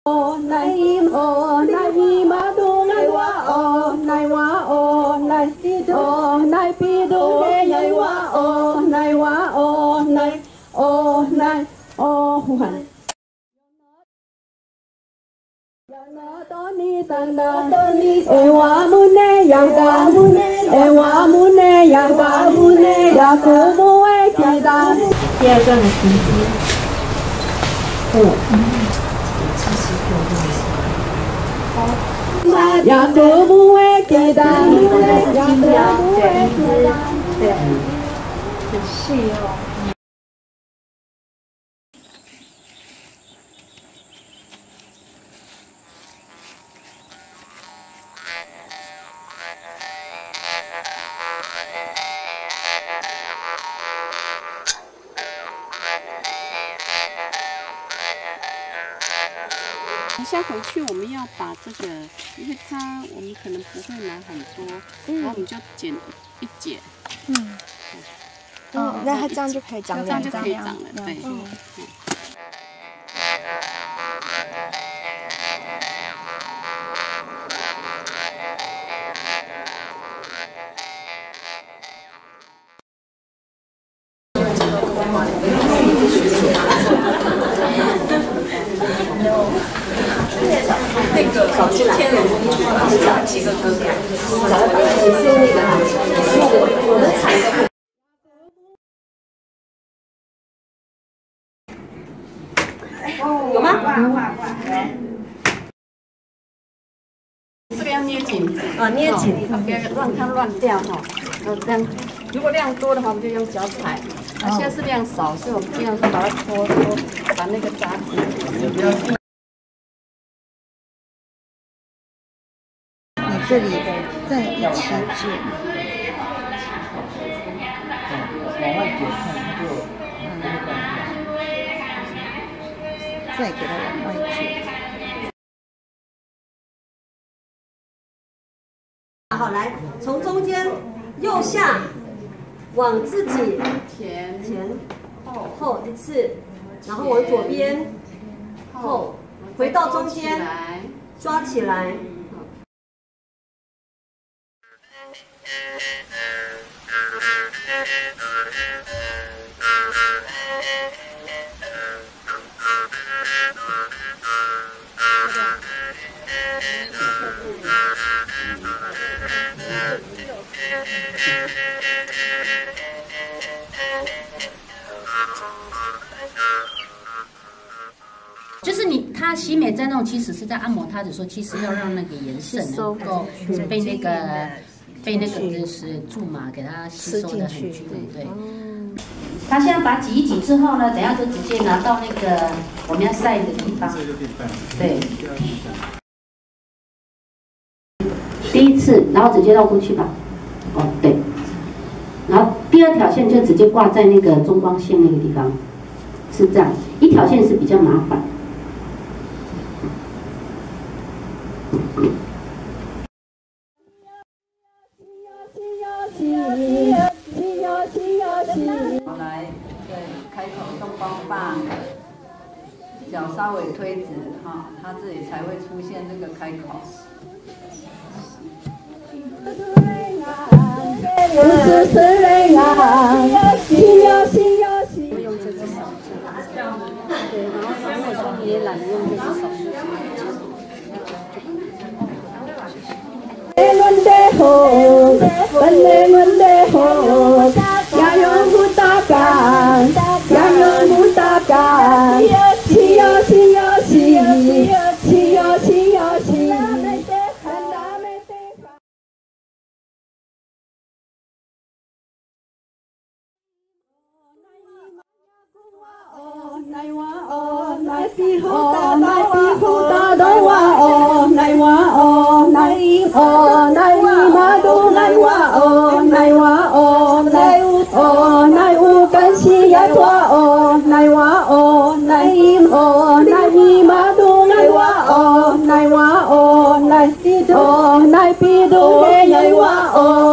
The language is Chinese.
第二段的停机。呀，都不会给的，对，很细哦。 等一下回去我们要把这个，因为我们可能不会拿很多，然后我们就剪一剪。 那它这样就可以长两张， 这样就可以长了，对。 那个小天龙讲几个歌，讲的也是那个，我们采的。有吗？ 这个要捏紧捏紧， 不要让它乱掉哈。这样，如果量多的话，我们就用脚踩。现在是量少，所以我们尽量是把它搓，把那个杂质。 你这里再一起剪， 往外剪，它就再给它往外剪。 好，来，从中间右下往自己前后一次，然后往左边后，回到中间抓起来。 就是它洗美在弄，其实是在按摩它的时候，其实要让那个颜色能够被那个就是苎麻给它吸收的很均匀。对。它现在把挤一挤之后呢，等下就直接拿到那个我们要晒的地方。对。第一次，然后直接绕过去吧。哦，对。然后第二条线就直接挂在那个中光线那个地方，是这样。一条线是比较麻烦。 来，对，开口动光棒，脚稍微推直哈，它这里才会出现这个开口。 用这只手，对，然后如果说你也懒得用这只手。 Nai pi du he yai wa o